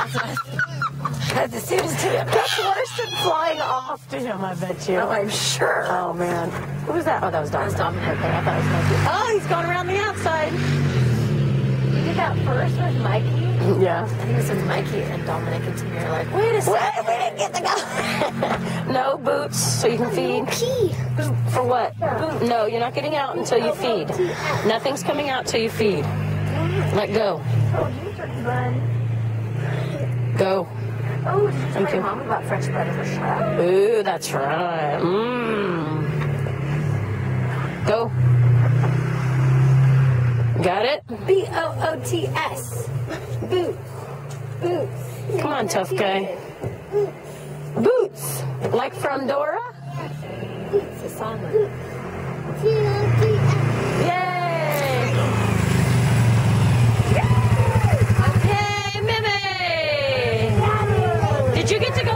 As soon as that's worse than flying off to him, I bet you. Oh, I'm sure. Oh, man. Who was that? Oh, that was Dominic. That was Dominic. Okay, I thought it was Mikey. Oh, he's going around the outside. You did that first with Mikey? Yeah. I think it was with Mikey and Dominic and Timmy are like, wait a second, we didn't get to go. No boots, so you can feed. Pee. For what? No, you're not getting out until you feed. Nothing's coming out till you feed. Let go. Go. Oh, did you tell your mom about French bread for sure? Ooh, that's right. Go. Got it? B-O-O-T-S. Boots. Boots. Come on, tough guy. Boots. Like from Dora? Boots. A song. Yay! Okay, Mimi! Did you get to go?